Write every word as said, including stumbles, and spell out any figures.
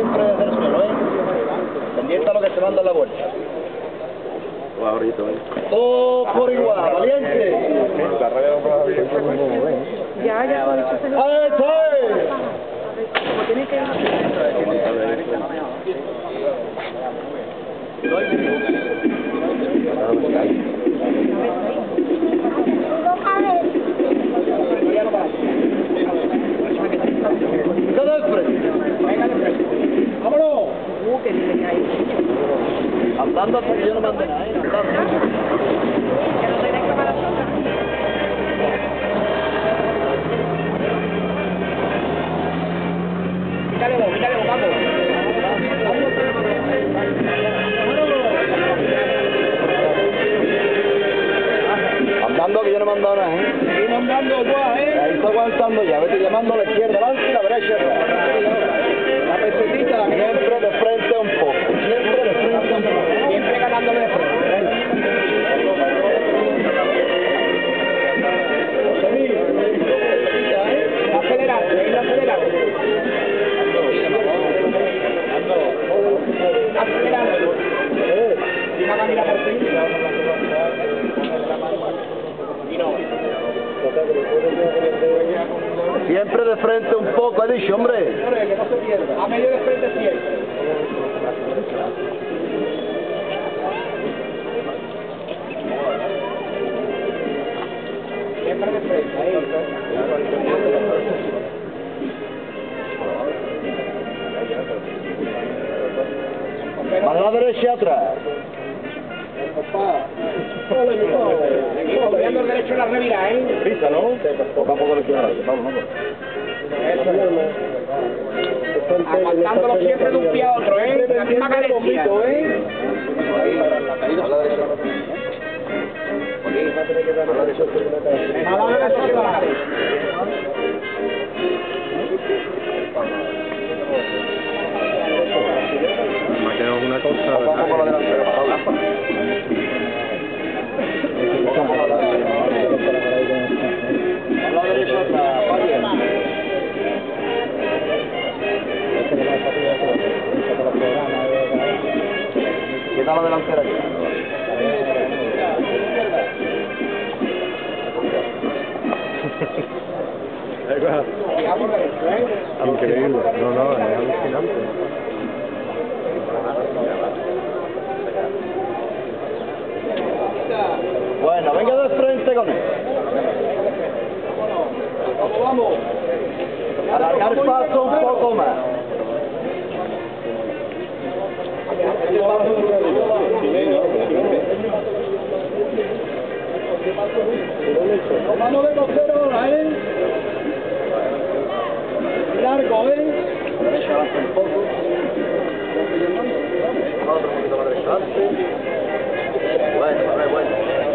siempre del suelo, ¿eh? Pendiente a lo que se manda a la vuelta. Todo por igual, valiente. Ya, ya, con eso se lo... ¡Ahí está! Como tiene que ir... ¡Cada vez frente! ¡Vámonos! Uh, que dile ahí. Andando hasta que yo no mande nada, ¿eh? Andando. Que no tenés cámara sola. Quítale vos, quítale vos, vamos. Andando que yo no me he mandado nada, ¿eh? Seguimos andando, guau, ¿eh? Ahí está aguantando ya, vete llamando a la izquierda adelante y la derecha atrás. La pesetita, siempre de frente un poco. Siempre de frente un poco. Siempre ganándole de frente. Acelerar, acelerar. Acelerando. Una manera por fin. Siempre de frente un poco, he dicho, hombre. Que no se pierda. A medio de frente siempre. Siempre de frente, ahí. Para la derecha atrás. Cogiendo el derecho en la revira, ¿eh? Pisa, ¿no? Poco a poco le queda. Vamos, vamos. Aguantándolo siempre de un pie a otro, ¿eh? La misma carencia. ¿eh? La caída a la derecha. A la derecha. A la derecha a la cabeza. Me ha quedado una cosa... A la derecha atrás, vaya. Quita la delantera aquí. Increíble. No, no, es alucinante. Bueno, venga de frente con él. Vamos, vamos. Alargar paso un poco más. Con mano de costero ahora, ¿eh? Largo, ¿eh? Derecha avanza un poco. Otro poquito más adelante. Bueno, bueno, bueno.